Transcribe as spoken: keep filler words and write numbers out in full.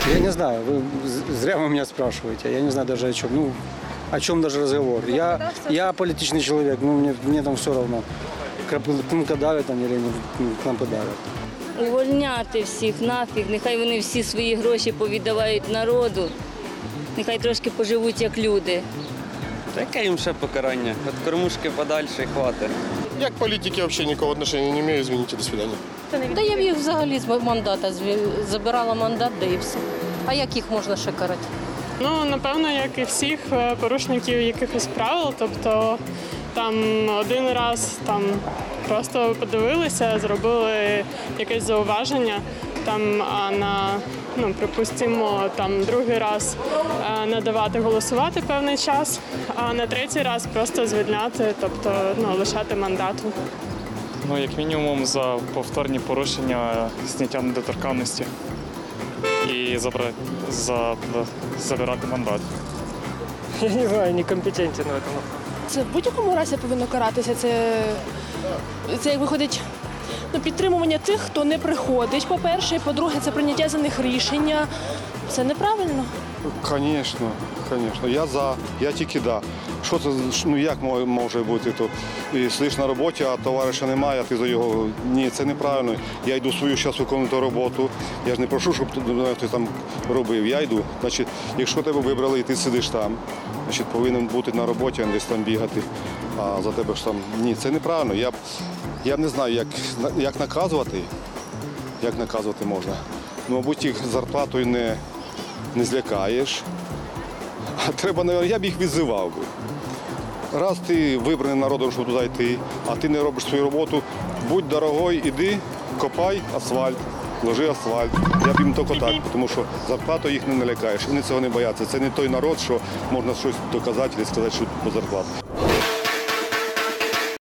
Я не знаю, вы зря вы меня спрашиваете, я не знаю даже о чем. Ну, о чем даже разговор. Я, я политичный человек, ну, мне, мне там все равно. Кнопкодавят они или не кнопкодавят. Увольняти всіх нафіг, нехай вони всі свої гроші повіддавають народу, нехай трошки поживуть як люди. Таке їм ще покарання. Від кормушки подальше і хватить. Я к политике взагалі ніякого отношения не маю, извините, до свидания. Та я б їх взагалі з мандата зві- забирала мандат, да і все. А як їх можна ще карати? Ну, напевно, як і всіх е, порушників якихось правил, тобто там один раз там просто подивилися, зробили якесь зауваження, там, а на, ну, припустимо, там другий раз е, не давати голосувати певний час, а на третій раз просто звільняти, тобто ну, лишати мандату. Ну, як мінімум, за повторні порушення зняття недоторканності і забрати, за, забирати мандат. Я не знаю, некомпетентен в этом. Це в будь-якому разі повинно каратися. Це, це як виходить ну, підтримування тих, хто не приходить, по-перше. І по-друге, це прийняття за них рішення. Це неправильно. Звісно, звісно. Я за, я тільки да. Що це, ну як може бути? То, і сидиш на роботі, а товариша немає, а ти за його. Ні, це неправильно. Я йду свою зараз виконувати роботу. Я ж не прошу, щоб хтось там робив. Я йду. Значить, якщо тебе вибрали і ти сидиш там, значить повинен бути на роботі, а не десь там бігати. А за тебе ж там. Ні, це неправильно. Я б я б не знаю, як, як наказувати. Як наказувати можна. Ну, мабуть, їх зарплатою не, не злякаєш. А треба, я б їх відзивав би. Раз ти вибраний народом, щоб туди йти, а ти не робиш свою роботу, будь дорогой, іди, копай асфальт, ложи асфальт. Я б їм тільки так, тому що зарплату їх не налякаєш. Вони цього не бояться. Це не той народ, що можна щось доказати і сказати, що по зарплату.